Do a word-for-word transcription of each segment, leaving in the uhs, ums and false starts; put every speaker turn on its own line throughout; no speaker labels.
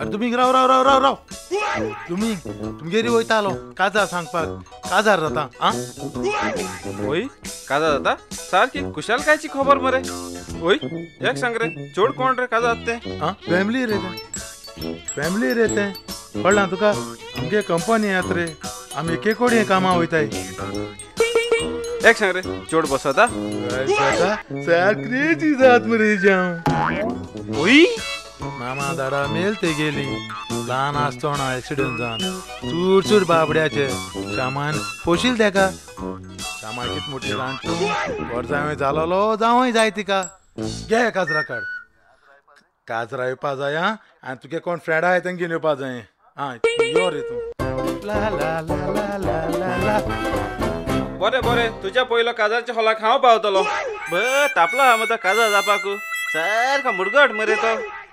अरे तुम्ही राव राव राव राव राव तुम्ही तुमगेरी वयतालो काजार सांगपाक काजार जाता आ
ओय काजार जाता सारकी कुशाल कायची खबर मरे ओय एक सांग रे चोड कोण रे काजार जाते
आ फॅमिली रे फॅमिली रे ते कळला तुका आमगे कंपनी आत रे आम्ही केकोडी कामा वयताय
एक सांग रे चोड बसता
साखरेची जात मरे जाऊ ओय मामा दाडा मेल ते गेली ल्हान आसतना एक्सिडेंट जावन चूर चूर बाबड्याचे सामान पोशील तेका सामान कित मोठी जाण तूं वर्सां जालोलो जावंय जाय तिका घे काजरा काड काजरा येवपा जाय आं आनी तुगे कोण फ्रेंड आहाय तांकां घेवन येवपा जाय आं यो रे तूं ला ला ला ला ला ला ला
बरे बरे तुझ्या पयलो काजारच्या हॉलाक हांव पावतलो ब तापला हा मत काजार जापाक सारका मुरगट मरे तो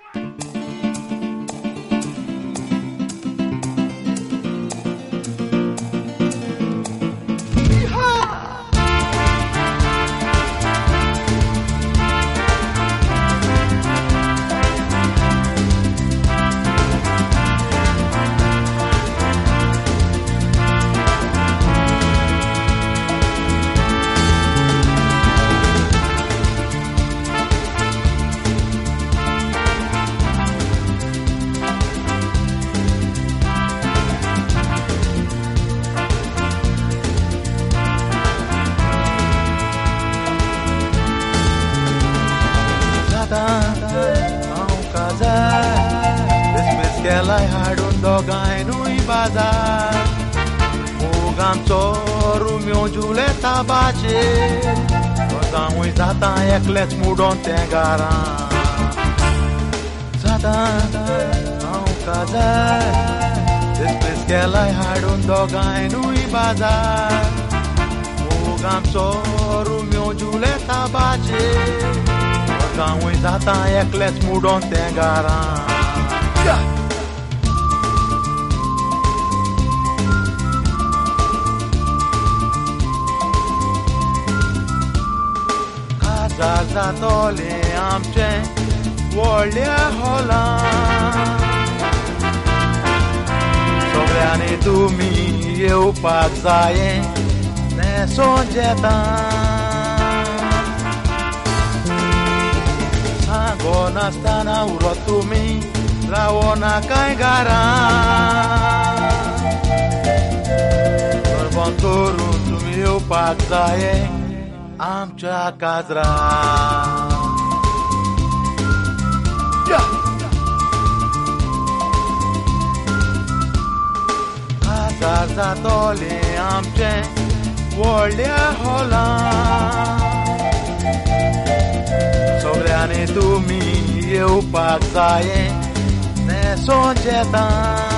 हाडून दोगांयनूय बाजार मोग आमचो रुम्यो जुले ताबाचेर जावूय जाता एकलेच मुडोन तें घरां जाता हांव काजार दिसपीस केलाय हाडून दोगांयनूय बाजार मोग आमचो रुम्यो जुले ताबाचेर जावूय जाता एकलेच मुडोन तें घरां काजार जातोले आमचे व्हडल्या हॉलान सगळ्यांनी तुमी येवपाक जाये न्हेसोन जेता सांगो नासतना उरत तुमी रावना कांय घरान सरबंद करून तुमी येवपाक जाये आमच्या काजरा काजार जातोले आमचे व्हडल्या हॉलान सगळ्यांनी तुमी येवपाक जाये न्हेसोन जेता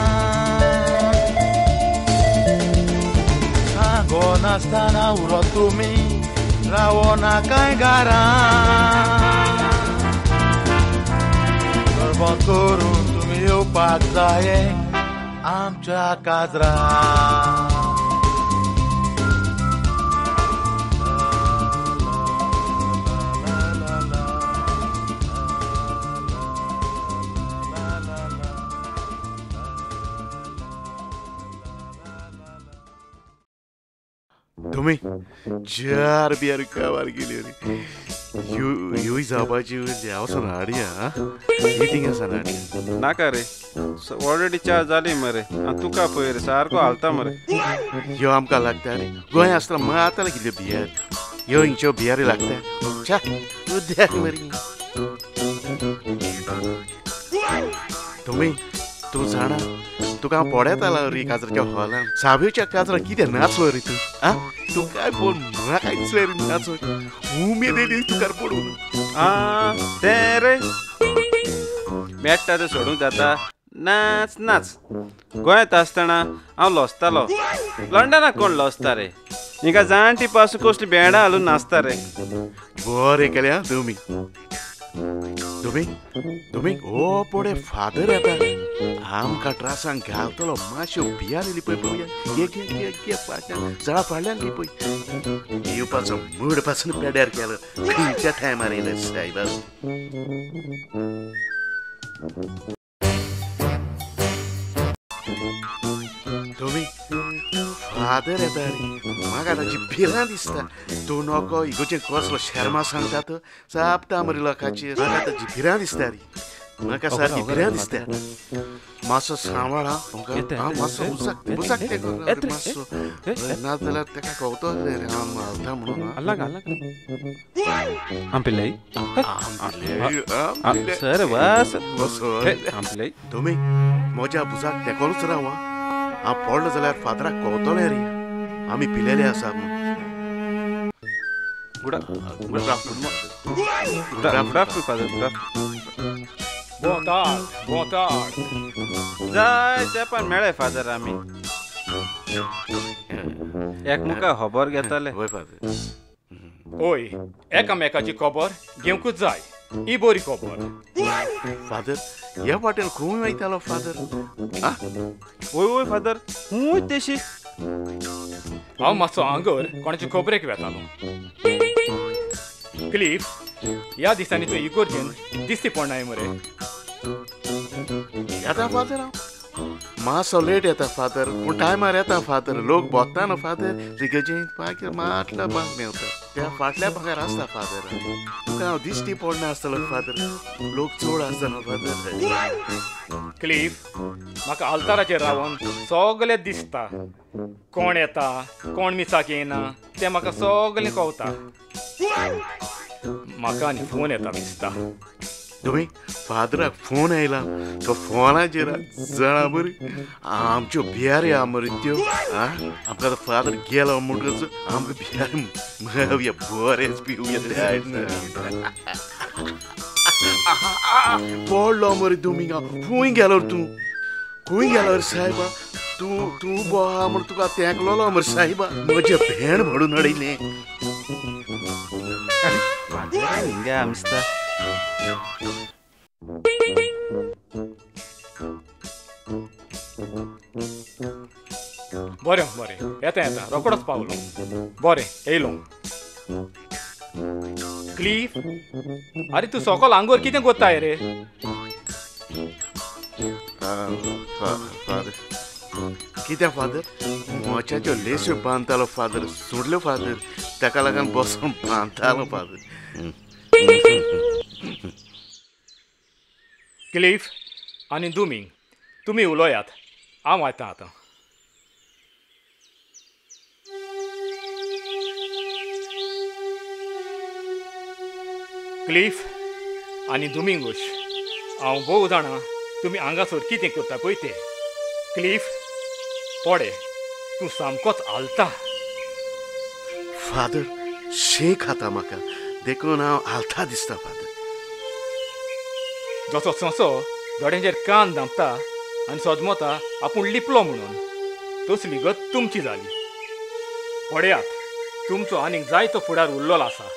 सांगो नासतना उरत तुमी रावना कांय घरान सरबंद करून तुमी येवपाक जाये आमच्या काजरा
तुम्ही चार बियार काबार गेली रे यू यू जावपाची हांव हाडया मिटींग आसा हाडया
नाका रे ऑलरेडी चार जाली मरे तुका पळय रे सारको हालता मरे
ह्यो आमकां लागता रे गोंय आसतना माताले कितें बियार ह्यो हिंच्यो बियारी लागता च्या उद्याक मरी तुम्ही तूं जाणा तुका हांव पोड्यात आला रे काजराच्या हॉलान साबेच्या काजरा कितें नाचलो रे तूं आ तूं काय बोल म्हाका दिसलें रे नाच उमेद येयली तुका पडून
आ तें रे मेट्टा तें सोडूंक जाता नाच नाच गोंयांत आसतना हांव लोसतालो लंडनाक कोण लोसता रे हिंगा जाणटी पासून कसली भेंडां घालून नाचता रे
बरें केलें आं तुमी तुमी तुमी हो पोडे फादर येता आमकां ट्रासांक घालतलो मातश्यो बियार येयली पळय पळोवया घे घे घे घे पाट्यान जळा फाडल्यान न्ही पळय येवपाचो मूड पासून पेड्यार केलो खंयच्या टायमार येयले सायबा फादर येता रे म्हाका ताची भिरां दिसता तूं नोको इगोचें कसलो शर्मा सांगता तो चापता मरे लोकांची म्हाका ताची भिरां दिसता रे म्हाका सारकी भिरां दिसता मातसो सांबाळ हांव मातसो उसाक उसाक ते मातसो ना जाल्यार ताका कवतो रे हांव मारता म्हणून
ಅಲ್ಲಾಗ ಅಲ್ಲಾಗ ಆಂಪಿಲ್ಲೈ
आंपिले
ಸರ್ ವಾಸ್
बसो
ಆಂಪಿಲ್ಲೈ
तुमी म्हज्या बुजाक तेकोनूच राव हां हांव पडलो जाल्यार फादराक कवतलें रे आमी पिलेले आसा म्हूण
good good good after father good
Boa tarde, boa tarde.
जाय तेपान मेळे फादर आमी एकमुका खबर घेताले
होय फादर
Oi, एकामेकाची खबर घेवंकूच जाय ही बरी खबर.
फादर ह्या वाटेन खंय वयतालो फादर आ
ओय ओय फादर हूंय तेशी
हांव मातसो हांगर कोणाची खबरेक वेतालो. क्लिफ ह्या दिसांनी तूं इगोर्जेन दिसती पडनाय मरे.
येता फादर हांव मातसो लेट येता फादर पूण टायमार येता फादर लोक बोत्ता न्हू फादर तिकेचें पाक्य माटला बांक मेवता त्या फाटल्या भागार आसता फादर तुका हांव दिश्टी पडना आसतलो फादर लोक चड आसता न्हू फादर
क्लिफ म्हाका आल्ताराचेर रावन सगळें दिसता कोण येता कोण मिसाक येना तें म्हाका सगळें कळटा. म्हाका आनी फोन येता दिसता.
तुमी फादराक फोन आयला तो फोनाचेर जाणा बरी आमच्यो बियारी आहा मरे त्यो आ आमकां फादर गेलो म्हणटच आमकां बियारी मेळुया बरेंच पिवया पडलो मरे तुमी खंय गेलो तूं खंय गेलो रे सायबा तूं तूं बो आहा म्हण तुका तेंकलोलो मरे सायबा म्हजें भेण भडून अडयलें
ಹಿಂಗೆ ಅನ್ಸ್ತಾ
बरें बरें येता येता रोकडोच पावलो. बरें येयलो. क्लिफ आरे तूं सकाळ आंगोर कितें कोत्ताय रे?
फादर कित्याक फादर मोच्याच्यो लेस्यो बांदतालो फादर सोडल्यो फादर ताका लागून बसून बांदतालो फादर.
क्लिफ आनी दुमी तुमी उलोयात हांव वयता आतां. क्लिफ आनी दुमिंगूश हांव भोव जाणा तुमी हांगासर कितें करता पळय तें. क्लिफ पडे तूं सामकोच आलता.
फादर शेक खाता म्हाका देखून हांव आलता दिसता फादर.
जसो सोंसो दोड्यांचेर कान दामता आनी सजमता आपूण लिपलो म्हणून तसली गत तुमची जाली. पळयात तुमचो आनीक जायतो फुडार उरलेलो आसा.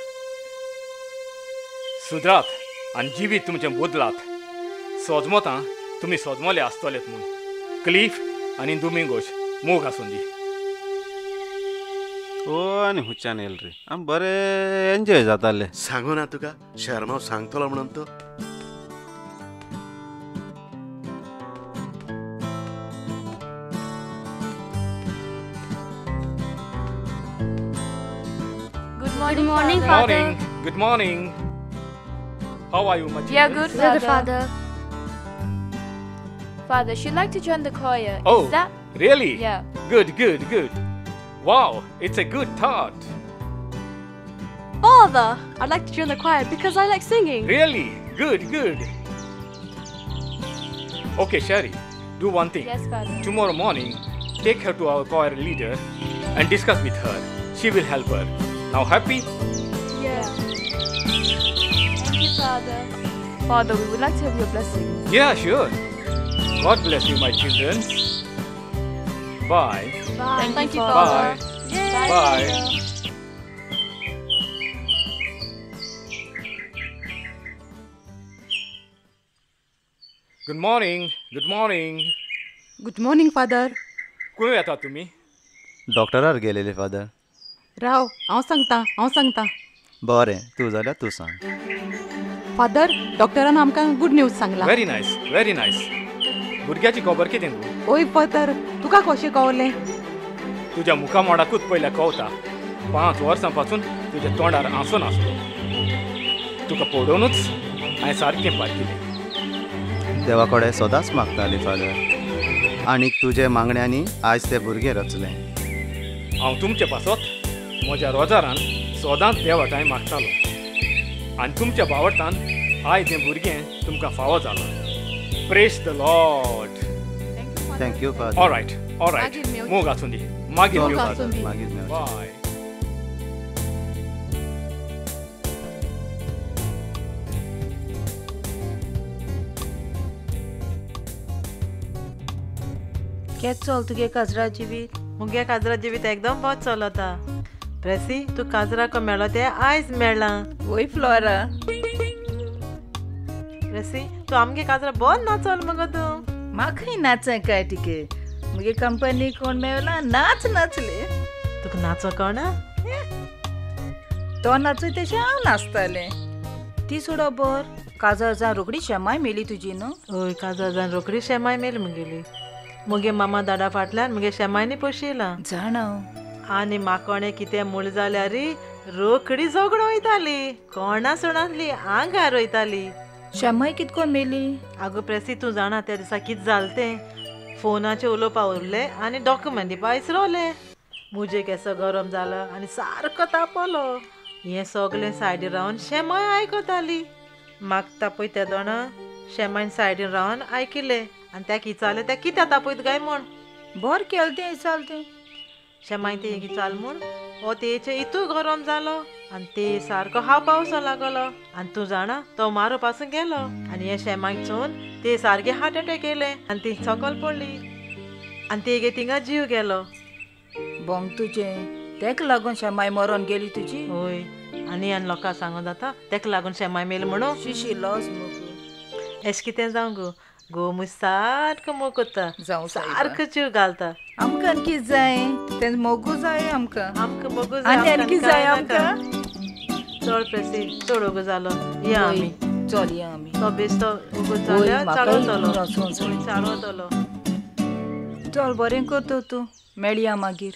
सुदरात आनी जिवीत तुमचें बदलात. सजमतां तुमी सजमले आसतलेत म्हूण. क्लिफ आनी दुमिंगोश मोग आसूं दी.
ओ आनी हुच्च्यान येल रे आम बरें एन्जॉय जाताले.
सांगू ना तुका शर्मा सांगतलो म्हणून तो
Good morning,
morning,
Good
Father.
morning. Good morning. How are you, my
We are
children?
good,
Brother
Father.
Father.
Father, she'd like to join the choir.
Oh,
Is that?
really?
Yeah.
Good, good, good. Wow, it's a good thought.
Father, I'd like to join the choir because I like singing.
Really? Good, good. Okay, Sherry, do one thing.
Yes, Father.
Tomorrow morning, take her to our choir leader and discuss with her. She will help her. Now, happy?
Yeah.
Thank you, Father. Father, we would like to have your blessing.
Yeah, sure. God bless you, my children. Bye.
Bye.
Thank you,
Bye.
Father.
Yay.
Bye.
Father.
Good morning. Good morning.
Good morning father.
खंय येता तुमी?
डॉक्टरार गेलेले father.
राव हांव सांगता हांव सांगता.
बरें तूं जाल्यार तूं सांग.
फादर डॉक्टरान आमकां गुड न्यूज सांगला.
Very nice, very nice. भुरग्याची खबर कितें गो?
ओय फादर तुका कशें कळलें?
तुझ्या मुखामोडाकूच पयल्या कळटा पांच वर्सां पासून तुज्या तोंडार आंसो नासलो तुका पडोवनूच हांवें सारकें पारकिलें
देवा कडेन सदांच मागताली फादर आनीक तुजे मागण्यांनी आयज ते भुरगे रचले
हांव तुमचे पासत म्हज्या रोजारान सदांच देवाक हांवें मागतालो आनी तुमच्या बावटान आयज हें भुरगें तुमकां फावो जालां praise the Lord
thank you father
all right all right
मागीर मेळचें.
मोग आसूं दी मागीर
मोग
मेळचें.
आसूं दी.
मागीर मेळचें.
बाय
केक चल तुगे काजरा जिवीत
मुगे काजरा जिवीत एकदम बहुत चलता प्रेसी तू काजरा को मेळो ते आयज मेळ्ळा
वय फ्लोरा
प्रेसी तू आमगे काजरा बहुत नाचल मगो तू
म्हाकाय नाचय काय टिके मुगे कंपनी कोण मेवला नाच नाचले
तुका नाचो कळना
तो नाचय तशें हांव नाचतालें ती सोडो बर काजर जावन रोखडी शेमाय मेली तुजी न्हू
हय काजर जावन रोखडी शेमाय मेली मुगेली मुगे मामा दाडा फाटल्यान मुगे शेमायनी पोशिला
जाणा
आनी माकोणे कितें मूळ जाल्यार री रोखडी झगडो वयताली कोणा सुणातली आंगार वयताली
शेमाय कितको मेली
आगो प्रेसी तूं जाणा त्या दिसा कितें जालें तें फोनाचे उलोवपा उरले आनी डॉक्युमेंट दिवपा इसरवले मुजे केसो गरम जालो आनी सारको तापलो हें सगलें सायडीन रावन शेमाय आयकताली म्हाका तापय त्या दोना शेमायन सायडीन रावन आयकिलें आनी त्या किचाले त्या कित्या तापयत गाय म्हूण
बर केलें तें चलतें
शेमाय ते किचाल म्हूण हो तेचे इतू गरम जालो आनी ते सारको हाव पावसो लागलो आनी तूं जाणा तो मारो पासून गेलो आनी हे शेमाक चोवन ते सारके हार्ट अटॅक येले आनी ती सकल पडली आनी तेगे थिंगा जीव गेलो
बोंग तुजें तेका लागून शेमाय मरोन गेली तुजी
होय आनी आनी लोकांक सांगून जाता तेका लागून शेमाय मेली म्हणून
शिशी लॉस मुगो
एश कितें जावं गो गोमूज सारको मोग कोत्ता
जावं
सारको जीव घालता
आमकां कितें जाय तें मोगू जाय आमकां
आमकां बगू
आनी आनी कितें जाय आमकां
चड प्रेसी चड ओगो जालो या आमी
चल या आमी
तो बेस्तो ओगो
होय,
जाल्यार
म्हाकाय
चालवतलो
वचूंक जाय.
चालवतलो
चल बरें करतो तूं मेळया मागीर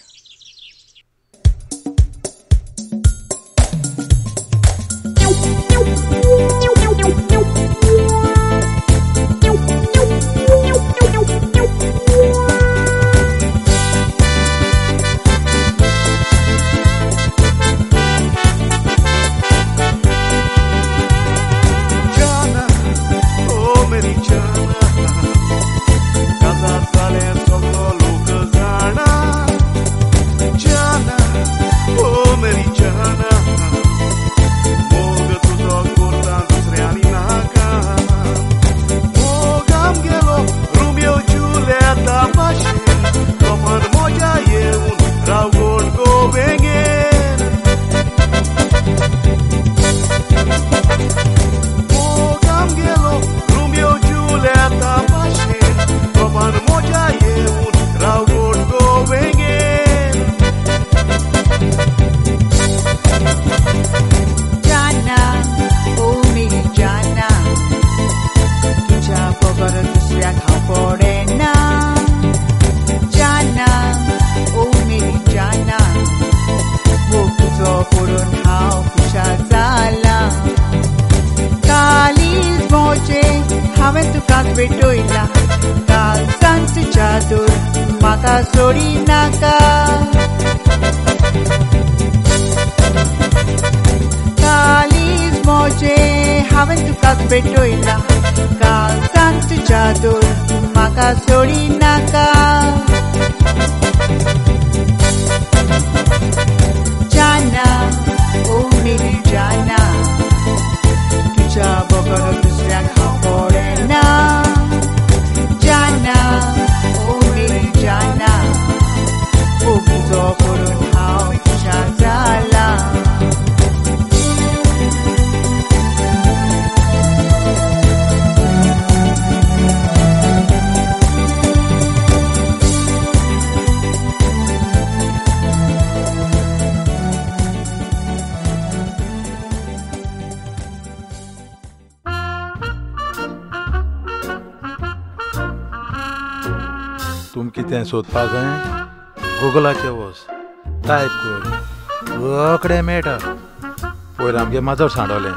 तुम कितें सोदपा जाय गुगलाचेर वच टायप कर रोखडें मेळटा. पयर आमगे माजर सांडोलें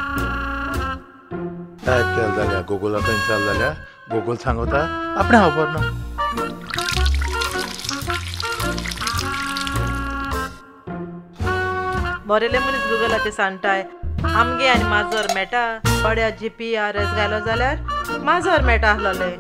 टायप केलें जाल्यार गुगलाक इन्स्टॉल जाल्यार गुगल सांगता आपणें खबर ना.
बरेले मनीस गुगलाचेर सांगताय आमगे आनी माजर मेळटा. थोड्या जी पी आर एस घालो जाल्यार माजर मेळटा आसलोले.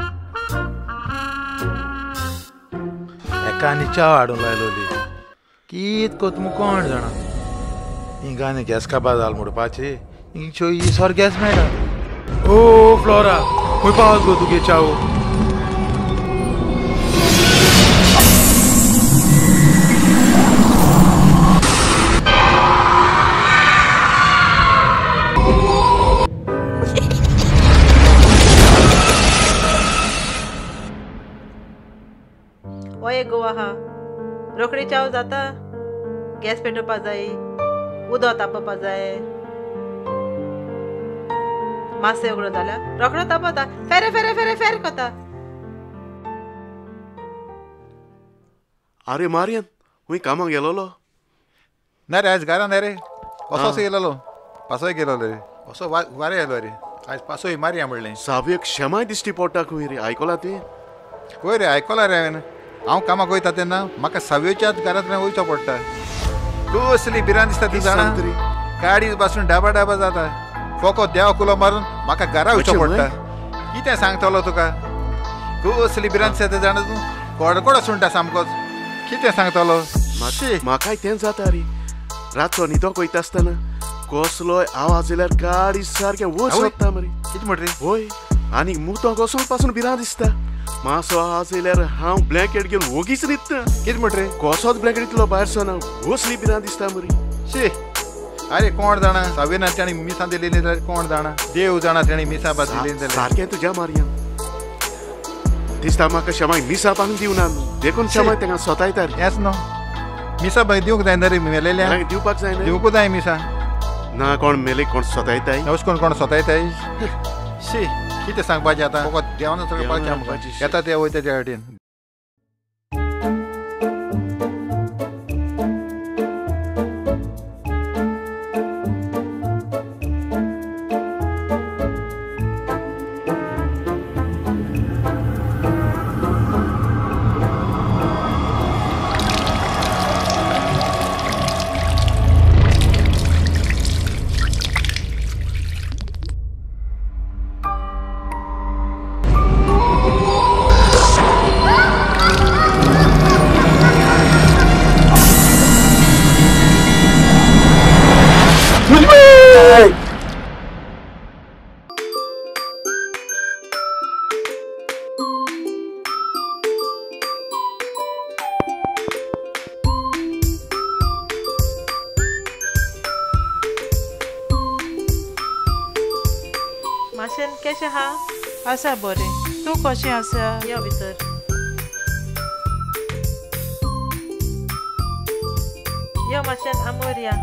एका आनी च्या हाडून लायलोली कित कोत मू कोण जाणा. हिंगा आनी गॅस काबार जाल म्हणपाची हिंगच्यो इसोर गॅस मेळटा. ओ फ्लोरा खंय पावत गो तुगे चाव.
ओये गोवा हा रोखडी चाव जाता. गॅस पेटोवपा जाय उदक तापोवपा जाय. मासे उगडो जाल्यार रोखडो तापता फेरे फेरे फेरे फेर कोता.
आरे मारियन हुंय कामाक गेलोलो.
ना रे आयज घरा ना रे असोच गेलोलो पासोय गेलोलो रे असो वारे येलो रे आयज पासोय मारया म्हणलें.
सावयक क्षमाय दिश्टी पडटा खंय रे आयकला तुवें.
पळय रे आयकला रे हांवें. हांव कामाक वयता तेन्ना म्हाका सावयेच्याच घरांतल्यान वयचो पडटा. कसली भिरांत दिसता ती जाणा. गाडी पासून डाबा डाबा जाता. फोको देवा कुलो मारून म्हाका घरा वयचो पडटा. कितें सांगतलो तुका. कसली भिरांत दिसता जाणा तूं. कडकडो सुंटा सामकोच. कितें सांगतलो.
म्हाकाय तें जाता रे. रातचो न्हिदोक वयता आसतना कसलोय आवाज येल्यार गाडी सारकें वच वता मरे.
कितें म्हण रे.
होय आनी मुतो कसो पासून भिरांत दिसता. मातसो आवाज येल्यार हांव ब्लँकेट घेवन ओगीच न्हिदता.
कितें म्हण रे.
कसोच ब्लँकेट इतलो भायर सना कसली भिरांत दिसता मरे.
शी अरे कोण जाणा. सावयेन ताणी मिसां दिलेली जाल्यार कोण जाणा. देव जाणा ताणी मिसां बा दिलेली जाल्यार.
सारकें तुज्या मारया दिसता म्हाका क्षमाय मिसां बांदून दिवना. देखून क्षमाय तांकां सोतायता रे.
हेंच न्हू मिसां बाय दिवंक जायना रे मेलेल्या.
दिवपाक जायना.
दिवंकू जाय मिसां.
ना कोण मेले कोण सोतायताय.
नवस कोण कोण सोतायताय. शी कितें सांगपाचें आतां. फकत देवान सांगपाचें आमकां. येता ते वयता त्या वाटेन.
माशेन केशें आहा.
आसा बरें. तूं कशें आसा.
यो भितर. यो माशेन आमोर या.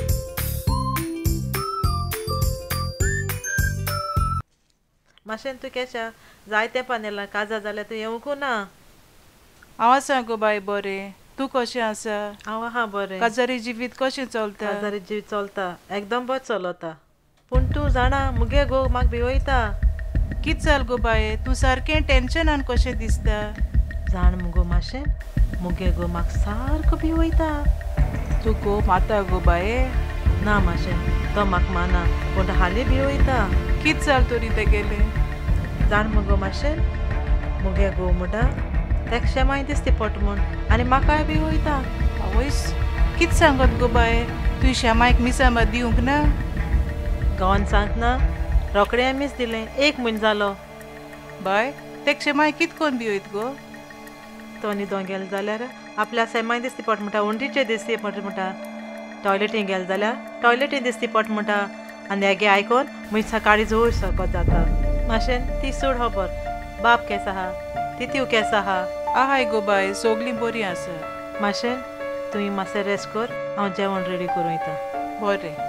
माशेन तूं केशें. जायते पानेलां काजार जाल्यार तूं येवंकू ना.
हांव आसा गो बाय बरें. तूं कशें आसा.
हांव आहा बरें.
काजारी जिवीत कशें चलता.
काजारी जिवीत चलता एकदम बरें चलता. पूण तूं जाणा मुगे गो म्हाका भिवयता.
कित जाल गो बाये. तूं सारकें टेन्शनान कशें दिसता.
जाण मुगो माशें मुगे गो म्हाका सारको भिवयता.
तूं गो माता गो बाये.
ना माशें तो म्हाका माना पूण हालीं भिवयता.
कित जाल तरी तेगेले.
जाण मुगो माशें मुगे गो म्हणटा तेका क्षमाय दिसती पट म्हूण आनी म्हाकाय भिवयता.
आवयस कित सांगत गो बाये. तुवें क्षमायक मिसां मात दिवंक ना.
गांवान सांगतना रोखडें मीस दिलें. एक म्हयनो जालो.
बाय ते क्षमाय कित कोन्न भिवयत गो.
तो न्हिदोंक गेलो जाल्यार आपल्या सेमाय दिसती पट म्हणटा. उंटीचें दिसती पट म्हणटा. टॉयलेटीन गेलो जाल्यार टॉयलेटीन दिसती पट म्हणटा. आनी हेगे आयकोन म्हूण सकाळी जोर सकत जाता. माशेन ती सोड खबर. बाप केस आहा. तित्यू केस आहा.
आहाय गो बाय सोगलीं बरीं आसा.
माशेन तुवें मातशें रेस्ट कर. हांव जेवण रेडी करूं येता.
बरें.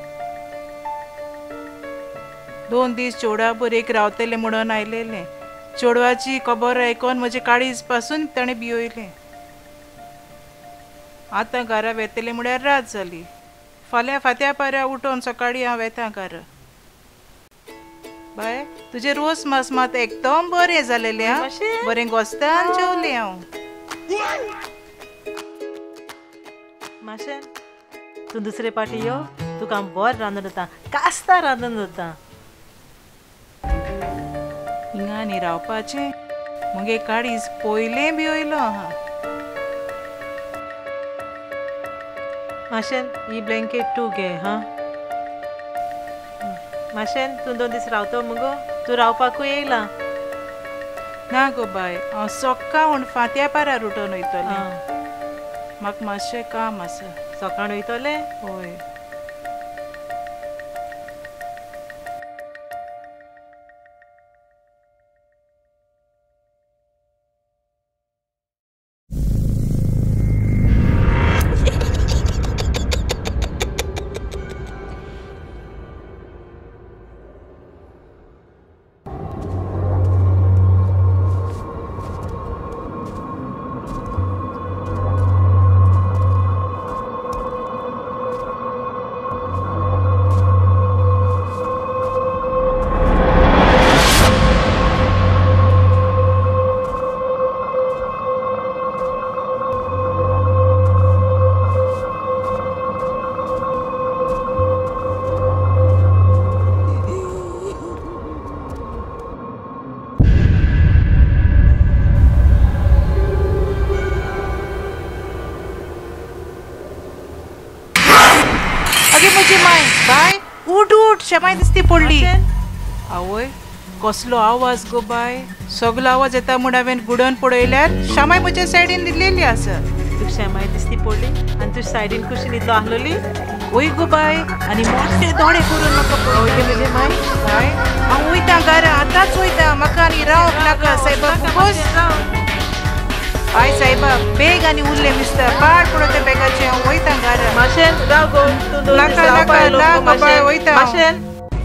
दोन दीस चोडा बर एक रावतले म्हणून आयलेलें. चेडवाची खबर आयकोन म्हजे काळीज पासून ताणें भियोयलें. आतां घरा वेतले म्हळ्यार रात जाली. फाल्यां फात्या पाऱ्या उठोन सकाळीं हांव येता घरा. बाय तुजे रोस मास मात एकदम बरें जालेलें हां. बरें घोस्तान जेवलें हांव.
माशेन तूं दुसरे पाटी यो, तुका बरें रांदून दिता, कास्ता रांदून दिता.
हिंगा न्ही रावपाचें. मुगे काळीज पयलें भियोयलो हां.
माशेन ही ब्लँकेट तूं घे हां. माशेन तूं दोन दीस रावतो मुगो. तूं रावपाकूय येयला.
ना गो बाय हांव सकाळ म्हूण फात्या पारार उठोन वयतलें. म्हाका मातशें काम आसा.
सकाळ वयतलें?
हय. शमाय दिसती पडली. आवय कसलो आवाज गो बाय. सगलो आवाज येता म्हूण हांवें गुडोवन पळयल्यार शमाय म्हज्या सायडीन न्हिदलेली आसा.
तुका शमाय दिसती पडली आनी तुज्या सायडीन कुशीन न्हिदलो आहलोली.
वय गो बाय आनी मोठे दोळे करून म्हाका पळयले म्हजे माय. बाय हांव वयता घरा आतांच वयता. म्हाका आनी रावंक नाका. सायबा बस. आय सायबा बेग आनी उरले मिस्टर. पाड पडो त्या बेगाचे. हांव वयता घरा.
माशेन राव गो. तूं
नाका नाका नाका बाय वयता.
माशेन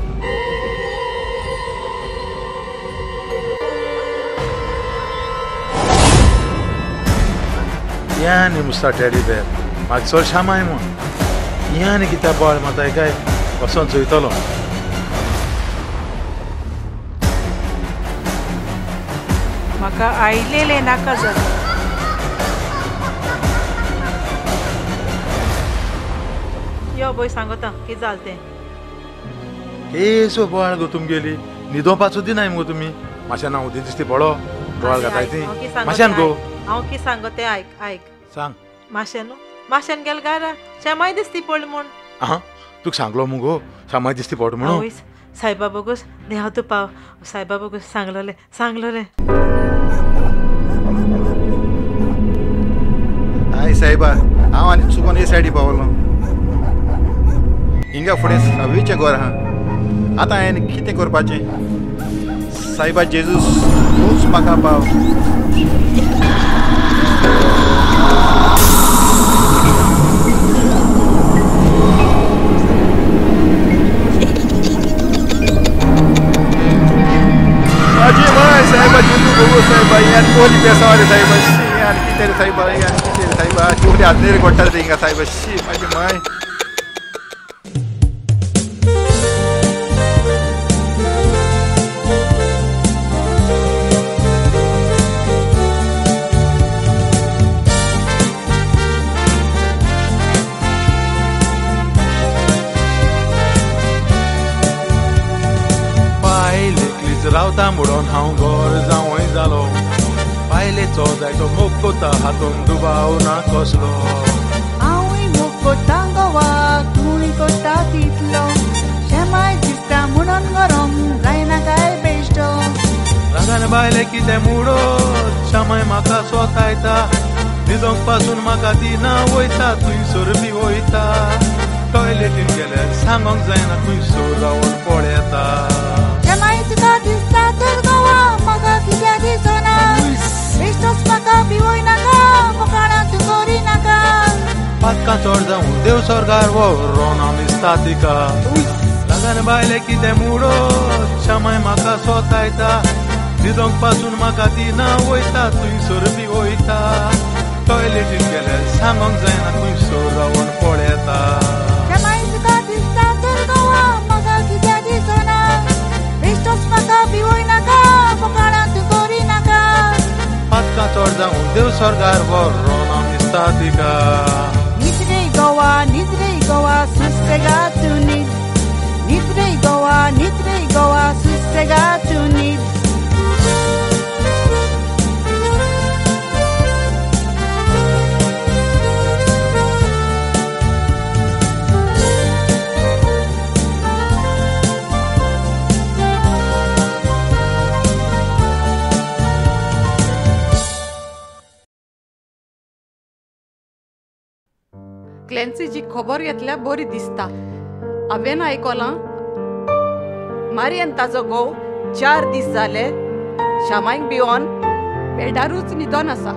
यानी मुस्ता टेडी बेर म्हाका चड शामाय म्हूण. यानी कित्याक बॉल माताय काय वचोन चोयतलो.
म्हाका आयलेले नाका जाता.
यो बोय सांगता कितें जालें तें.
केसो बोवाळ गो तुमगेली. न्हिदोवपाक सुद्दां नाय मुगो तुमी. मातशें हांव उदीक दिसती पळो. बोवाळ घाताय ती. मातशें गो.
हांव कितें सांगो तें आयक आयक.
सांग.
माशेन माशेन गेल घरा. शमाय दिसती पडली म्हूण.
आं तुका सांगलो मुगो शामाय दिसती पड म्हणून.
सायबा बोगूस देव तूं पाव. सायबा बोगूस सांगलोलें सांगलोलें.
आय सायबा हांव आनी चुकोन हे सायडी पावलो. हिंगा फुडें सवेचें घर आहा. आतां हांवें कितें करपाचें. सायबा जेजूस तूंच म्हाका पाव. माझी माय सायबा जेजू बघू सायबा यान कोली पेसावाले सायबा. शी यान कितें रे सायबा. यान कितें रे सायबा. चिवली आदलेर कोट्टा रे हिंगा सायबा. शी माझी माय.
रावता म्हणून हांव घर जावंय जालो. बायलेचो जाय तो मोग कोता हातून दुबाव ना कसलो.
हांवूय मोग कोता गोवाक तुय कोता तितलो. शेमाय दिसता म्हणून गरम जायना काय बेश्टो.
रागान बायले कितें मुडोत. शामाय म्हाका स्वता येता. न्हिदोंक पासून म्हाका ती ना वयता. थंयसर बी वयता. टॉयलेटीन गेल्यार सांगोंक जायना खंयसर रावून पळयता.
शेमाय तुका दिसता तर गोवा म्हाका कित्याक दिसना. बेश्टोच म्हाका भिवोय नाका. फकाणां तूं करी नाका.
पातकां चड जावं देव सरकार व्हरोन आमी दिसता तिका. रागान बायले कितें मुडोत. शामाय म्हाका स्वता येता. न्हिदोंक पासून म्हाका ती ना वयता तुय सोर बी वयता टॉयलेटीन गेल्यार सांगोंक जायना तुय सोर रावण पळयता
शेमाय तुका दिसता तर गोवा म्हाका कित्या दिसना बेश्टोच म्हाका भिवूय नाका फकाणां तूं करी नाका
पातकां चड जावं देव सरगार व्हरोन हांव दिसता तिका
न्हीद रे गोवा न्हीद रे गोवा सुसेगाद तूं न्हीद न्हीद रे गोवा न्हीद रे गोवा सुसेगाद तूं न्हीद
क्लॅन्सीची खबर घेतल्या बरी दिसता हांवें आयकलां
मारियन ताजो घोव चार दीस जाले शामांक भिवून
बेडारूच न्हिदोन आसा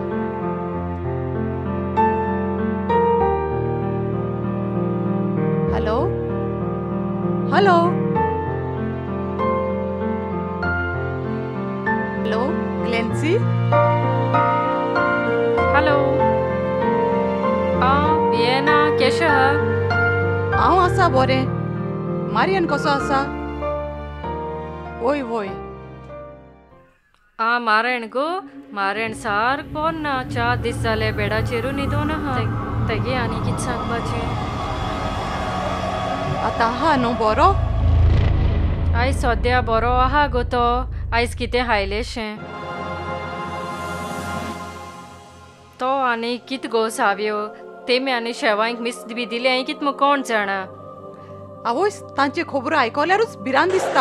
hello hello hello Clancy
hello आ बियेना केशव
हांव आसा बरें मारियन कसो आसा वोय वोय
आ मारेण गो मारेण सारको ना चार दीस जाले बेडाचेरू न्हिदोन आहा तेगे आनी कितें सांगपाचें
आतां आहा न्हू बरो
आयज सद्या बरो आहा गो तो आयज कितें हायलेशें तो आनी कित गो साव्यो तेमी आनी शेवांक मिस बी दिले हांवें कित म्हूण कोण जाणा
आवयस तांचे खबरो आयकल्यारूच भिरांत दिसता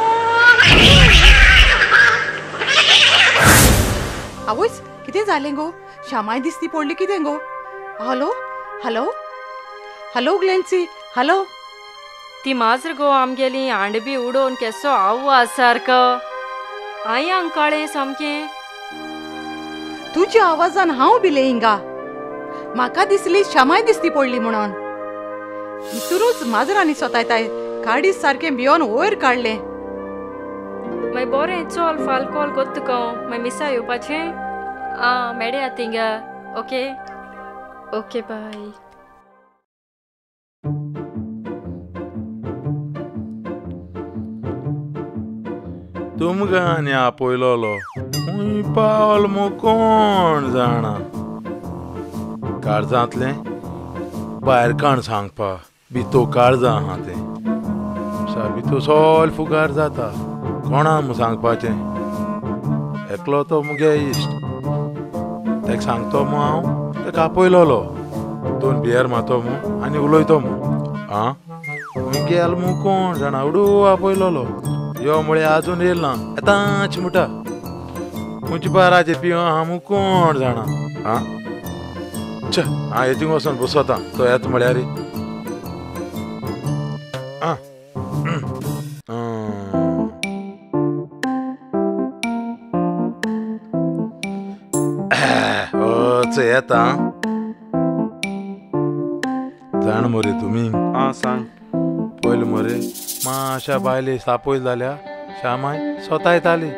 आवयस कितें जालें गो शामाय दिसती पडली कितें गो hello hello hello Glancy hello
ती माजर गो आमगेली आंड बी उडोवन केसो आवाज सारको आयांक कळ्ळें सामकें
तुज्या आवाजान हांव भिलें हिंगा म्हाका दिसली शामाय दिसती पडली म्हणून हितूनच माजरांनी सोतायताय काडीस सारकें भियोन वयर काडलें
मागीर बरें चल फाल कॉल कोत्त तुका मागीर मिसा येवपाचें आं मेळया थिंगा ओके ओके बाय
तुमकां आनी आपयलोलो खूंय पावल मू कोण जाणा काळजांतलें भायर काण सांगपा भितो काळजां आहा तें साबितो सोल फुगार जाता कोणा मू सांगपाचें एकलो तो मुगे इश्ट तेका सांगतो मू हांव तेका आपयलोलो दोन बियर मातो मू आनी उलयतो मू आं खूंय गेल मू कोण जाणा उडू आपयलोलो यो मुळे आजून येयल ना येताच मुटा खंयची बाराचे पियो आहा मू कोण जाणा आं च हांव हेतींग वचोन बसोता तो येता म्हळ्यार आं हच येता जाण मरे तुमी
आं सांग
पयलीं मरे माश्या बायले सापयल जाल्या श्यामाय स्वता येताली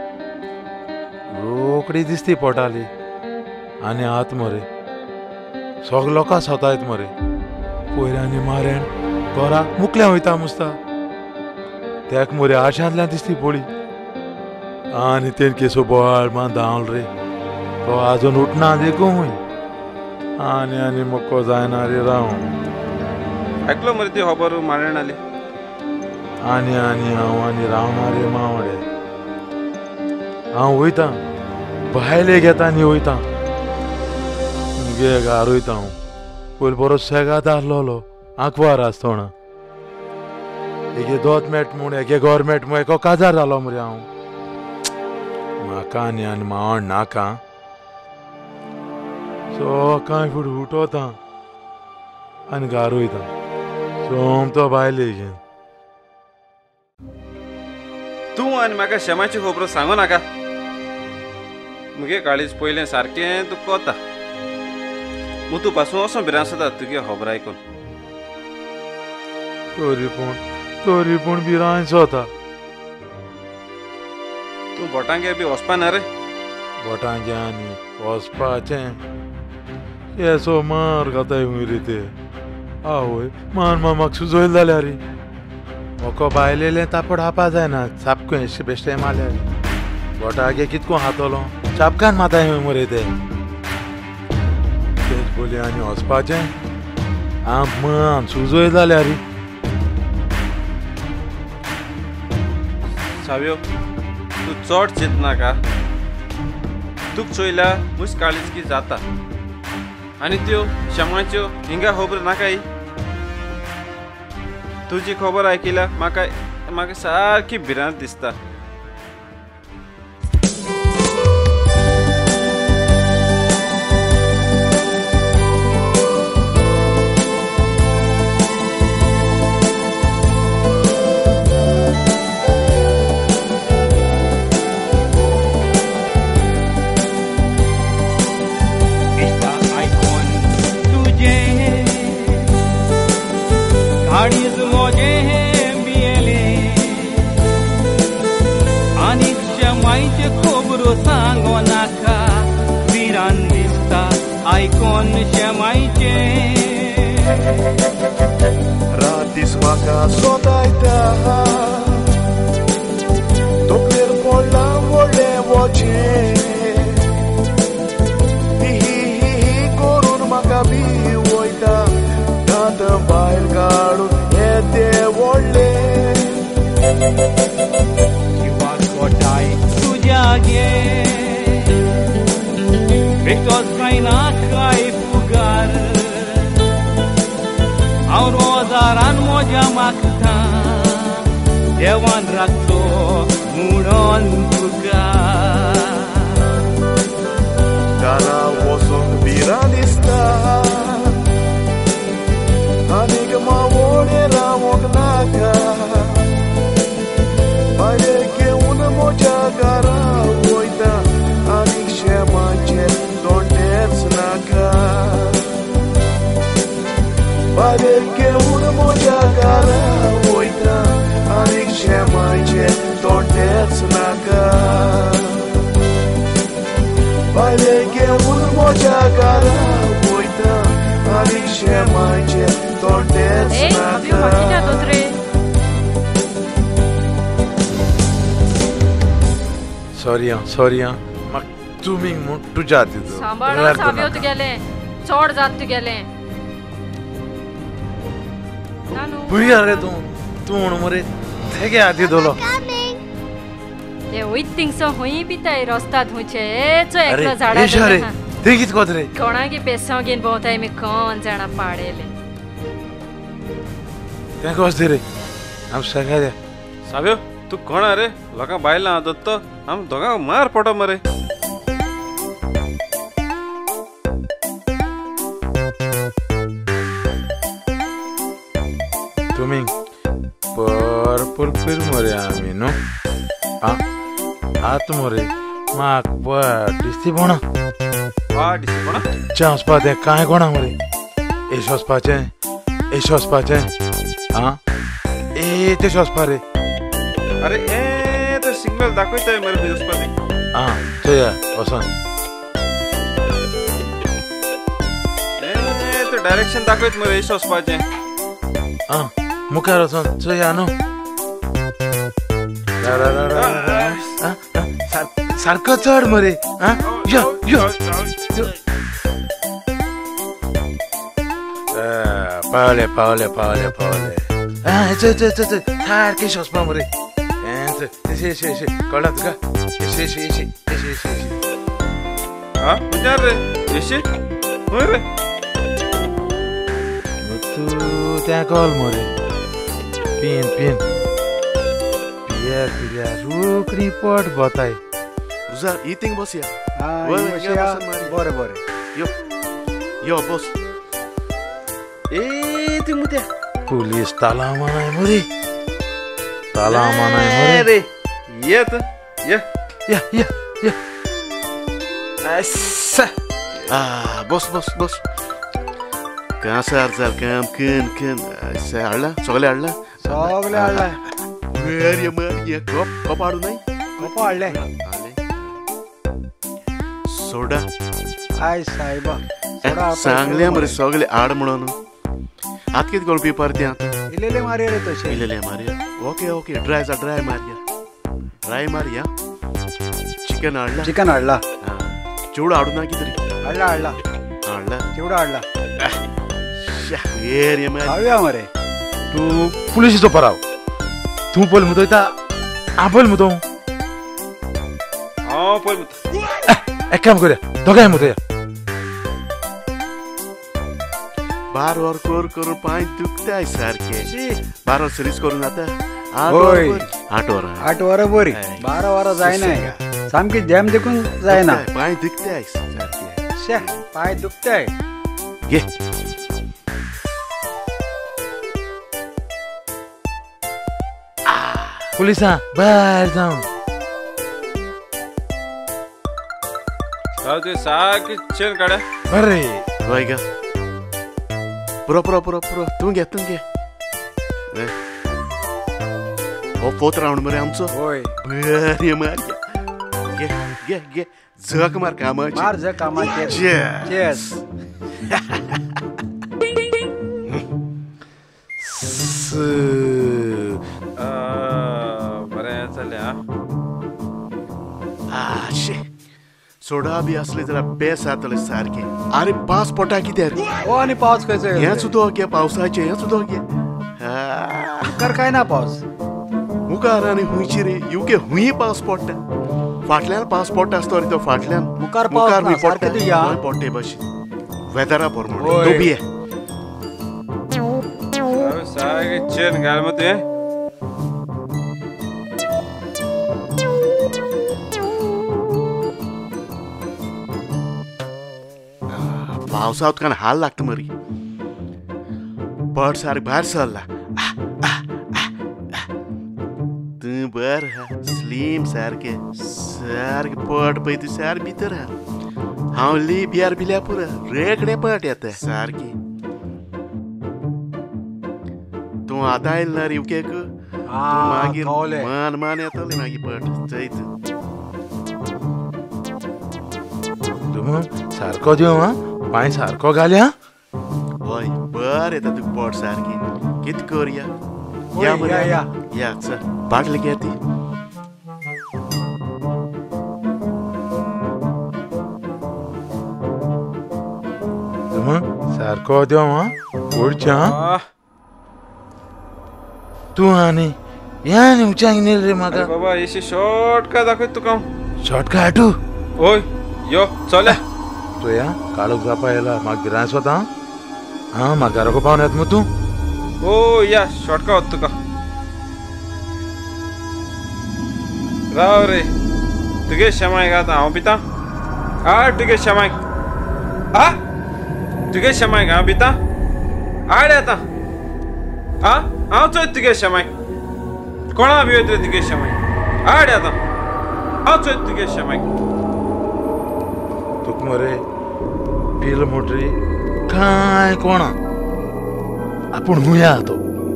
रोकडी दिसती पडटाली आनी आत मरे सगळे लोकां स्वता येत मरे पयऱ्यांनी मारेण घरा मुकल्या वयता मुसता तेक मरे आशांतल्यान दिसती पळी आनी तेन केसो बोवाळ मान धांवल रे तो आजून उठना देखूय आनी आनी मोको जायना रे राव
आयकलो मरे ती खबर मारेण आली
आनी आनी हांव आनी रावना रे मावडे हांव वयतां भायले घेता आनी वयतां मुगे घार वयता हांव पयलीं बरो सेगाद आसलोलो आंकवार आसतना एके दोत मेट म्हूण एके गोरमेट म्हूण एको काजार जालो मरे हांव म्हाका आनी आनी मावण नाका सो कांय फूट उठोता आनी घार वयता सोमतो भायले घेवन
तूं आनी म्हाका शमाची खबरो सांगू नाका मुगे काळीज पयलें सारकें तूं कोता मुतू पासून असो भिरांत जाता तुगे खबर आयकून
तरी पूण तरी पूण भिरांत जाता
तूं बोटांगे बी वचपा ना रे
बोटांगे आनी वचपाचें येसो मार घाताय हुंयरी ते आवय मान मामाक सुजोयल जाल्या रे मोको बायलेलें तापड हापा जायना चापको एशे बेश्टे मारल्या बोटागे कितको हातलो चापकान माताय हुंय मरे ते तेच बोली आनी वचपाचें आम मान सुजोयल जाल्या रे
साव्यो तू चड चिंतनाका तुक चोयला मुस काळीजकी जाता आनी त्यो शमाच्यो हिंगा खबर नाकाय तुजी खबर आयकिल्या म्हाका म्हाका सारकी भिरांत दिसता
गाडीज मोजे बियले आनी शमाईचे खबरो सांगो नाका विरान दिसता आयकोन शमाईचे
रातीस म्हाका सोदायता तकलेर पडला व्हडलें वचें ही ही ही करून म्हाका बी वयता दांत भायर काडून येते व्हडले
जिवाक कोटाय तुज्या गे बेगतोच कांय ना कांय पुगार हांव रोजारान मोज्या मागता देवान राखतो म्हणून तुका
घरा वचून भिरांत दिसता आनीक मावोडे रावोंक नाका बाये घेवन म्हज्या घरा वयता आनीक शेमाचे दोंडेच नाका बाये घेवन म्हज्या घरा वयता आनीक शेमाचे दोंडेच नाका बाये घेवन म्हज्या घरा वयता आनीक शेमाचे दोंडेच नाका
सॉरी आं सॉरी आं म्हाक तुमी म्हूण तुज्या हातीचो
सांबाळा साव्यो तुगेले चड जात तुगेले
भुरग्या रे तूं तूं म्हूण मरे तेगे हाती दोलो
ये वयत थिंगसो हुंय पिताय रस्तात हुंयचे एचो एकलो झाडा
रे ते कित कोत रे
कोणागे पेसांव घेवन भोंवताय मी कोण जाणा पाडेले
तें कोस दे रे आम सांगा दे
साव्यो तू कोण रे लोकां बायलां आदत तो आम दोगांक मार पडो मरे
तुमी भरपूर फिर मरे आमी न्हू आं आत मरे म्हाक वाट दिसती बोणा
वाट दिसती बोणा
च्या वचपा तें कांय कोणा मरे एश वचपाचें एश वचपाचें आं ए तेश वचपा रे
अरे ए तो सिग्नल दाखयताय मरे खंय वचपाचें
आं चोया वचोन
ए तो डायरेक्शन दाखयत मरे एश वचपाचें
आं मुखार वचोन चोया न्हू सारको चड मरे आं यो यो पावले पावले पावले पावले आं चल चल चल सारकें वचपा मरे एशे एशे एशे कळ्ळा तुका एशे एशे एशे एशे एशे एशे
आं खुंय रे एशे खंय रे
तूं त्या कॉल मरे पिन पिन पिया पिया रोकडी पट बताय
तुझा इथिंग बसया
बरें बरें
यो यो बस
ए ती मुत्या
पुलीस ताला मानाय मरे ताला मानाय मरे
रे येत ये
या या या
असा
आ बस बस बस कासार जाल काम कन कन असा हाडला सगळे हाडला
सगळे हाडला
मर ये मर ये कप कप हाडू नाही
कप
सोपो हाडले
सोडा
आय सायबा
सांगले मरे सगळे आड म्हणून आत किती कोण पेपर ते आता
इलेले मारिया रे तशे
इलेले मारिया ओके ओके ड्राय सा dry Maria dry Maria chicken हाडला
चिकन हाडला
चिवडा हाडू ना कितरी
हाडला हाडला
हाडला
चिवडा हाडला
ये मारी
खाऊया मरे
तू पुलिसचो पराव तू पयल मुतयता हांव पयल मुतो
हांव पयल मुत
एक काम करूया दोगांय मुतया
बार वर कोर करून पाय दुखताय सारखे बार वर सरीस करून आता आठ
होय.
वर आठ वर
आठ वरां बरी बारा वरां जायना सामकी जॅम देखून जायना
पाय दुखताय सारखे
शे पाय दुखताय
घे
पुलिसां भायर जावन
राव ते सारखे चेन काड्या
बरे
वय गा पुरो पुरो पुरो पुरो तू घे तू घे हो फोत रावंड मरे आमचो
होय
बरे मार घे घे घे झक मार कामाची
मार झक कामाची चेस
बरें चल्या
आशे सोडा बी असले जरा बेस जातले सारखे अरे पासपोर्टा कितें
हो आनी पावस खंयचो
हें सुद्दां घे पावसाचें हें सुद्दां घे
मुखार काय ना पावस
मुखार आनी हुंयची रे युके हुंय पावस पडटा फाटल्यान पावस पडटा आसतो रे तो फाटल्यान
मुखार पावस
मुखार
ना,
बी
सारकें
पडटा
तुज्या.
हय पडटे भशेन वेदरा प्रमाण
होय.
तो बी ये
सारखे चेन घाल मग ते
पावसात कान हाल लागता मरी पड सारक भायर सरला तू बर हा स्लीम सारखे सारखे पड पळय तू सार भितर हा हांव ली बियार बिल्या पुरा रेकडे पट येता सारकी तू आतां आयल ना रे उकेक मागीर मान मान येतले मागीर पट चैत
तुम सारको देव हा पांय सारको घाल्या
हय बर येता तुका पट सारकी कित करया
होय,
या मरे
या, या.
या चल बाटली घे ती
तुम सारको देव हा ओडच्या हा तू आनी या आनी उच्चांक नेल रे म्हाका
बाबा येशी शॉर्टकट दाखयत तुका
शॉर्टकट हाटू
ओय यो चल्या
तू या काळोख जापा येयला म्हाका गिराय स्वता हा म्हाका घराको पावन येत मग तू
ओ या शॉर्टकट वत तुका राव रे तुगे शमाय घाता हांव पिता आ तुगे शमाय आ तुगे शमाय हांव पिता आड येता आ हांव चोयत तुगे शमाय कोणा भिवत रे तुगे शमाय आड येता हांव चोयत तुगे शमाय
तुक मरे पील मोटरी काय कोणा आपूण हुया तो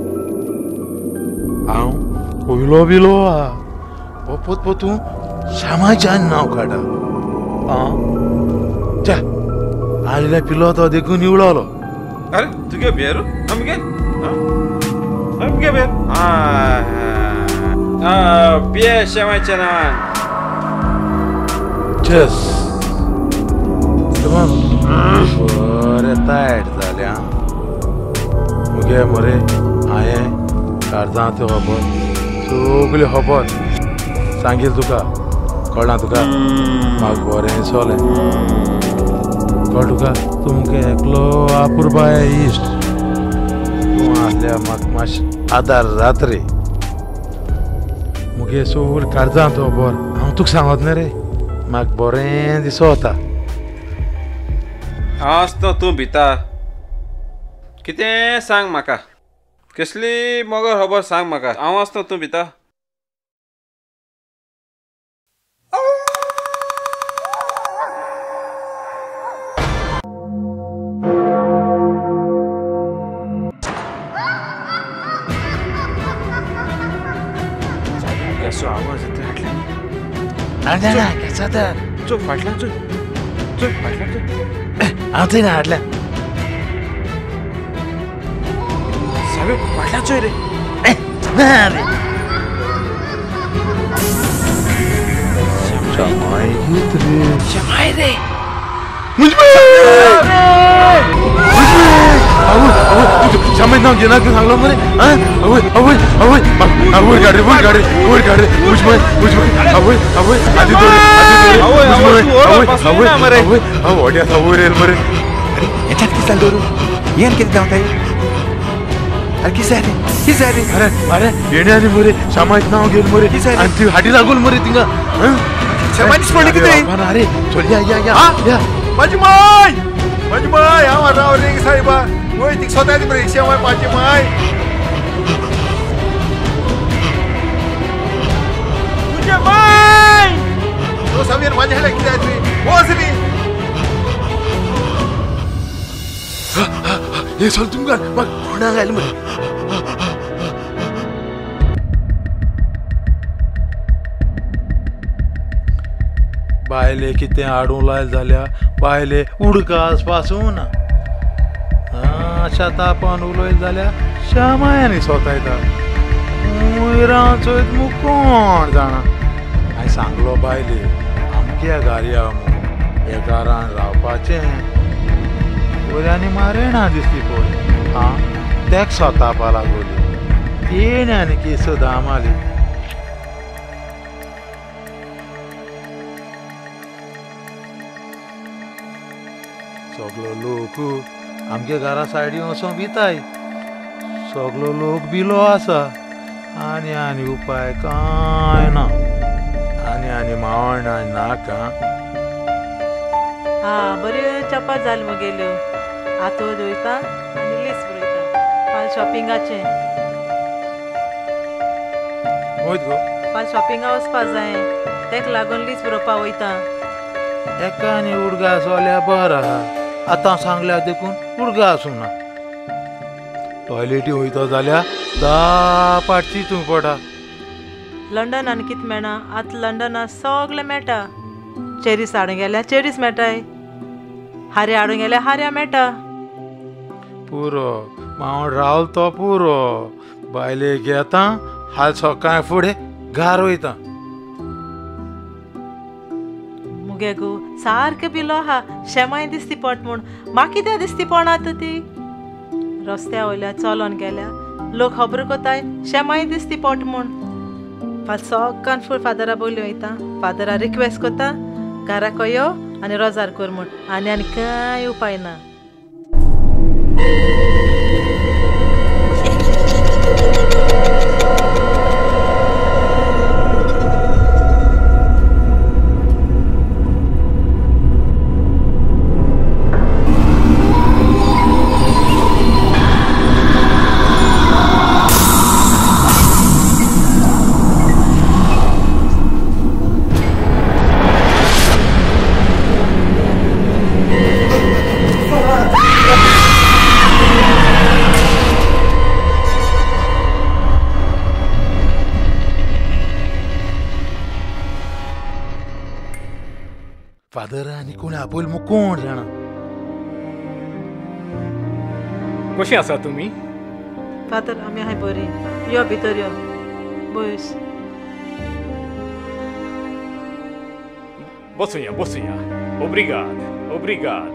हांव पयलो बिलो हा हो पोत पोतू श्यामाच्यान नांव काडा आं च्या आयल्या पिलो तो देखून निवळलो
अरे तुगे बेरू आमगे आमगे बेर आ पिये शमायच्या नांवान
चस बरें तायट जाल्या मुगे मरे हांवें काळजां त्यो खबर सगल्यो खबर सांगील तुका कळना तुका म्हाका बरें सोलें कळ तुका तुमगे एकलो आपुरबाय इश्ट तूं आसल्या म्हाका मातशें आदार जात रे मुगे सगळें काळजां तो खबर हांव तुका सांगत न्ही रे म्हाका बरें दिसोता
हांव आसता तूं भिता कितें सांग म्हाका कसली मोगर खबर सांग म्हाका हांव आसता तूं भिता कसो आवाज येतो
हाडल्या ना केसा तर
चो फाटल्यान चो चो फाटल्यान चो
हांव थंय ना हाडल्या
सावे फाटल्यान चोय रे
ना रे शमाय गीत रे
शमाय रे
शमाय नाव घेना तू सांगलो मरे आवय आवय आवय आवय गाडी वर गाडी वर गाडी उजमय उजमय आवय आवय आधी दोरे आधी दोरे आवय आवय आवय आवय आवय ओड्या आवय रे मरे
अरे याच्यात किती चालतो तू येन किती जाऊन अरे किस रे किस रे
अरे अरे येण्याने मरे शमायत नाव घेल मरे आणि ती हाटी लागून मरे तिंगा
शमायच पडली किती
अरे चल या या या या
माझी माय माझी माय हा राव रे साहेबा ओय ती स्वतः ती परीक्षा माय माझी माय तुझे माय तो समीर माझ्या ह्याला किती आहे तू हो असली
हे चल तुमका मग कोणा गायला मरे बायले किती आडू लायल झाल्या बायले उडकास पासून अशा तापान उलयत जाल्या श्यामायानी स्वता येता रांचोयत मग कोण जाणा हांवें सांगलो बायले आमच्या गारया मू हे घरान रावपाचें वऱ्यांनी मारेना दिसली पळय हा तेक स्वतापा लागोली तेण्यानी केस दामाली सगलो लोक आमच्या घरा सायडीन वचोन भिताय सगलो लोक भिलो आसा आनी आनी उपाय कांय ना आनी आनी मावण नाका
हा बऱ्यो चपात जाली मुगेल्यो आतो वयता आनी लिस्ट बरयता फाल शॉपिंगाचें
वयत गो
फाल शॉपिंगा वचपा जाय तेका लागून लिस्ट बरोवपा वयता
एका आनी उडगा सोल्या बरो आहा आतां सांगल्या देखून उडगा आसूं ना टॉयलेटी वयता जाल्यार धा पाटची तूं पडा
लंडनान कितें मेळना आतां लंडनात सगळें मेळटा चेरीस हाडूंक गेल्यार चेरीस मेळटाय हारे हाडूंक गेल्यार हाऱ्या मेळटा
पुरो मावण रावल तो पुरो बायले घेता हाल सकाळ फुडें घार वयता
मुगे गो सारकें पिलो आहा शेमाय दिसती पड म्हूण म्हाका कित्याक दिसती पडना ती रस्त्या वयल्या चलोन गेल्या लोक खबर कोताय शेमाय दिसती पड म्हूण फाल सकाळन फूल फादरा बोली वयता फादरा रिक्वेस्ट कोता घराक यो आनी रोजार कर म्हूण आनी आनी कांय उपाय ना
फादर आनी कोण आपयल मग कोण जाणा
कशी आसा तुमी
फादर आमी आहाय बरी यो भितर यो बस
बसूया बसूया ओब्रिगाद ओब्रिगाद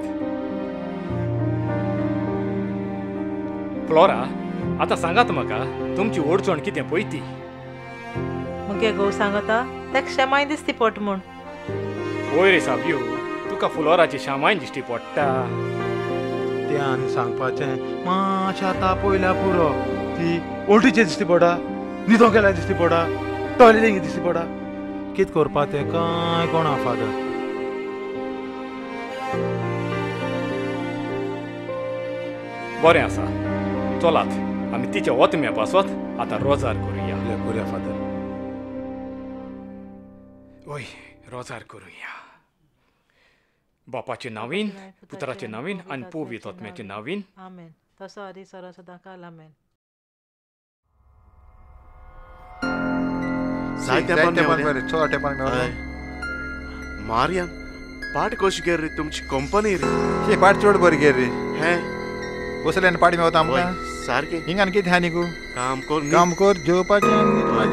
फ्लोरा आतां सांगात म्हाका तुमची ओडचण कितें पळय ती
मुगे घोव सांगता तेका शेमाय दिसती पट म्हूण
वय रे साबियो तुका फ्लोराची शामाय दिश्टी पडटा
तें आनी सांगपाचें मातशें तापयल्या पुरो ती ओल्टीचें दिश्टी पडा न्हिदो गेल्यार दिश्टी पडा टॉयलेटीक दिश्टी पडा कितें करपा तें कांय कोणा फादर
बरें आसा चलात आमी तिच्या वतम्या पासत आतां रोजार करुया
करुया फादर
ओय रोजार करुया बापाचे नावीन पुत्राचे नावीन आनी पवित्र आत्म्याचे नावीन
आमेन तसो आदी सरो सदां काल आमेन
जायत्या
जायत्या पान बरें चो तेपान मेळ्ळो
मारियान पाट कशी गे रे तुमची कंपनी रे
शी पाट चड बरी गे रे
हे
बसल्यान पाडी मेवता आमकां
सारकें
हिंगान कितें आहा न्ही
काम कर
काम कर जेवपाचें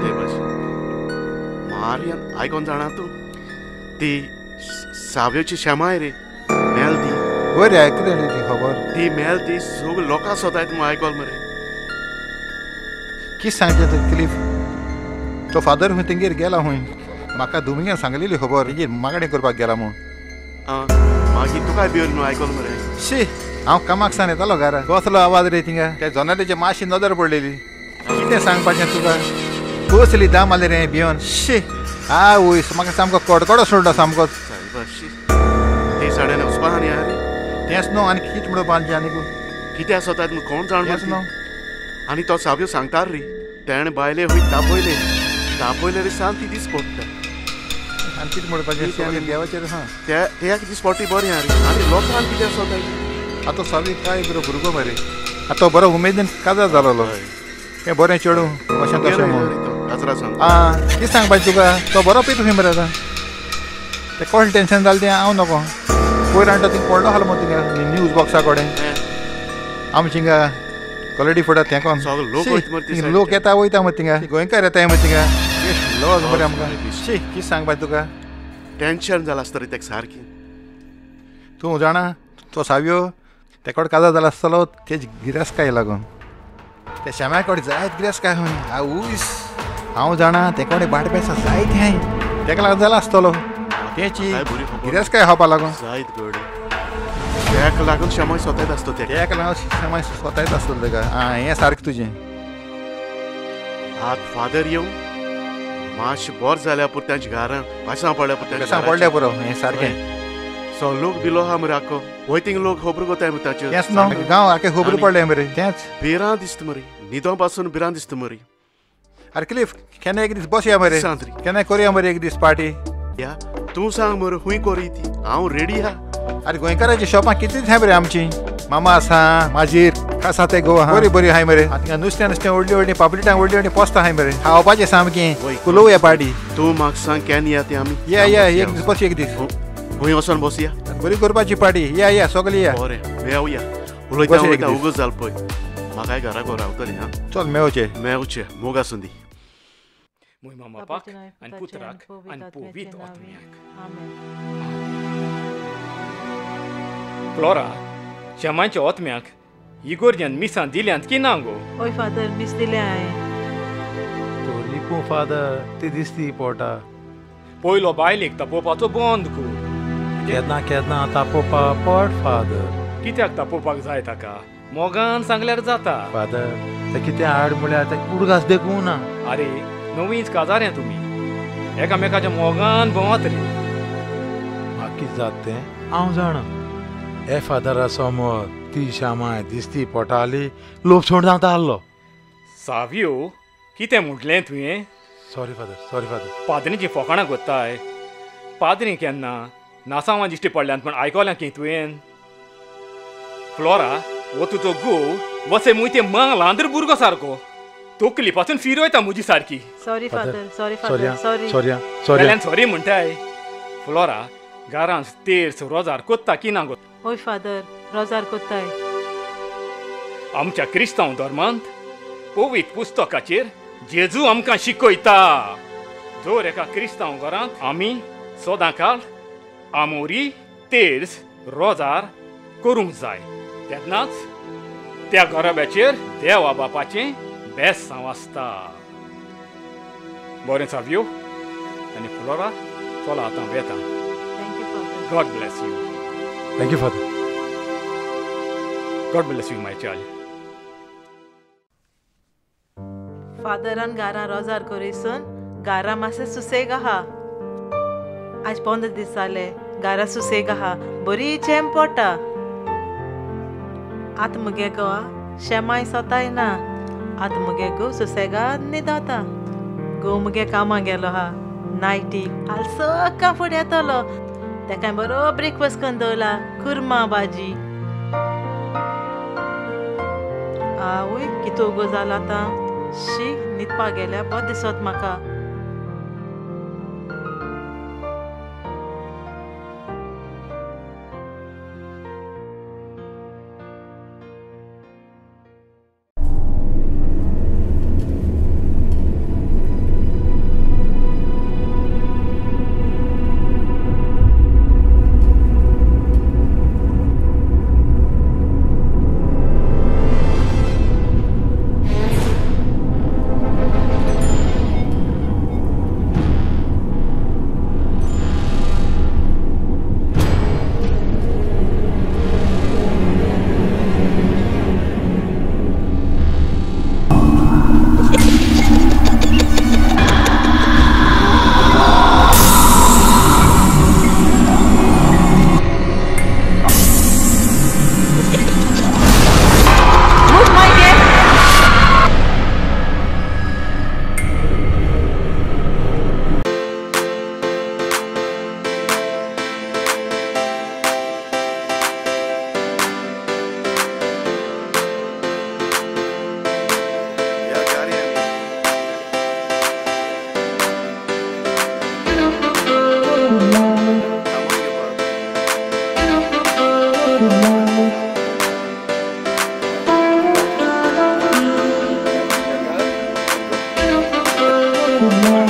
मारियान आयकोन जाणा तूं ती साव्योची शेमाय रे मेल ती
बरी आयकली ती खबर
ती मेल ती सगळीं लोकां सोदायत म्हूण आयकोल मरे
कितें सांगचें तर क्लिफ तो फादर हूंय तेंगेर गेला हूंय म्हाका दुमिंगेन सांगलेली खबर तेजेर मागणी करपाक गेला म्हूण
मागीर तुकाय भियोन न्हू आयकोल मरे
शी हांव कामाक सांग येतालो घरा कसलो आवाज रे थिंगा त्या जोनालेचे मातशी नदर पडलेली कितें सांगपाचें तुका कसली दाम आले रे भियोन शी आवय म्हाका सामको कडकडो सोडलो सामकोच
ती साड्यान वचपा आनी रे
तेंच न्हू आनी कितें म्हणून बांदचें आनी
कितें आसतात म्हूण कोण जाण
तेंच न्हू
आनी तो साव्यो सांगता रे तेणें बायले हूंय तापयले तापयले रे सांग ती दीस पडटा
आनी कितें म्हणपाचें देवाचेर हा
त्या त्याक दीस पडटी बरें हा रे आनी लोकांक कितें आसताय
आतां सावी काय बरो भुरगो मरे आतां बरो उमेदीन काजार जालोलो हें बरें चेडूं अशें तशें म्हणून
काजरा सांग
आं कितें सांगपाचें तुका तो बरो पीत खंय मरे आतां तें कसलें टेंशन जालें तें हांव नको पयर हाडटा थिंग पडलो आसलो मरे थिंगा न्यूज बॉक्सा कडेन आमच्या हिंगा कॉलेडी फुडार तें कोण लोक येता वयता मरे थिंगा गोंयकार येताय मरे थिंगा लोक मरे आमकां शी कितें सांगपाचें तुका
टेंशन जालां आसता रे तेका सारकी
तूं जाणा तो साव्यो तेकोड काजार जाला आसतलो तेज गिरासकाय लागून त्या श्याम्या कडेन जायत गिरासकाय हूंय आवूस हांव जाणा तेकोडे बाट पेसा जायत हाय तेका लागून जाला आसतलो तेची गिरासकाय खावपा लागून
जायत गड तेका लागून श्यामाय स्वतायत आसतो
तेका लागून श्यामाय स्वतायत आसतलो तेका आं हें सारकें तुजें
आत फादर येवं मातशें बोर जाल्या पुरो तांच्या घरान पासां पडल्या पुरो
पासां पडल्या पुरो हें सारकें
सो लोक बिलो हा मरे आको वय थिंग लोक खबर कोताय मरे ताचे
तेंच न्हू गांव आखे खबर पडले मरे तेंच
बिरां दिसता मरे न्हिदो पासून बिरां दिसता मरे
अरे क्लिफ केन्ना एक दीस बसया मरे केन्ना करुया मरे एक दीस पार्टी
या तूं सांग मरे खूंय कोरी ती हांव रेडी हा
अरे गोंयकाराची शॉपां कितलीच आहाय मरे आमची मामास आहा माजीर खासा ते गो आहा बरी बरी आहाय मरे थिंगा नुस्तें नुस्तें व्हडली व्हडली पापलेटां व्हडली व्हडली पोस्तां आहाय मरे खावपाचें सामकें कुलोवया पार्टी
तूं म्हाका सांग केन्ना या ती आमी
या या एक दीस बस एक दीस
खंय वचोन बसया
बरी करपाची पार्टी या या सगळी या
बरें मेवया उलयता उलयता उगच जाल पळय म्हाकाय घरा गो रावतलें हा
चल मेवचें
मेवचें मोग आसूं दी
mój mama pak, an putrak, an powit otmiak. Flora, shamancie otmiak, Igorjan misan diliant kinango.
Oj fader, mis dileai.
To liku fader, ty disti pota.
Poilo bailik tapopa to bondku.
Kedna kedna tapopa port fader.
Kitiak tapopak जाय ताका मोगान सांगल्यार जाता.
Father ते कितें हाड म्हळ्यार ते उडगास देखूं ना.
अरे नवींच काजाऱ्या तुमी एकामेकाच्या मोगान भोंवत रे
म्हाका कितें जाता तें हांव जाणा हे फादरा समोर ती शामाय दिसती पोटाली लोभ सोड जावता आसलो
साव्यो कितें म्हटलें तुवें
सॉरी फादर सॉरी फादर
पाद्रीची फोकाणां कोत्ताय पाद्री केन्ना नासावां दिश्टी पडल्यान पण आयकलां की तुवें फ्लोरा वो तुजो घोव वसे मुयते मांगलांदर भुरगो सारको तोकली पासून फिरवयता म्हजी सारकी
sorry father sorry father sorry
sorry sorry
जाल्यार सॉरी म्हणटाय फ्लोरा घरांत तेर्स रोजार कोत्ता की ना गो
ओय फादर रोजार कोत्ताय
आमच्या क्रिस्तांव धर्मांत पवित्र पुस्तकाचेर जेजू आमकां शिकयता जर एका क्रिस्तांव घरांत आमी सदांकाळ आमोरी तेर्स रोजार करूंक जाय तेन्नाच त्या गरब्याचेर देवा बापाचें बेसांव आसता बरें साव्यो आनी फ्लोरा चला आतां वेता God bless you
thank you father
God bless you my child
फादरान गारा रोजार करिसून गारा मातशें सुसेग आहा आज पंदरा दीस जाले गारा सुसेग आहा बरी चेंप पडटा आतां मुगे गोवा शेमाय सोताय ना आतां मुगे घोव सुसेगाद न्हिदता घोव मुगे कामां गेलो हा नायटी हाल सक्का फुडें येतलो तेका बरो ब्रेकफास्ट करून दवरला कुर्मा भाजी आवय कितू उगो जाला आतां शी न्हिदपाक गेल्या बरें दिसत म्हाका
Thank you.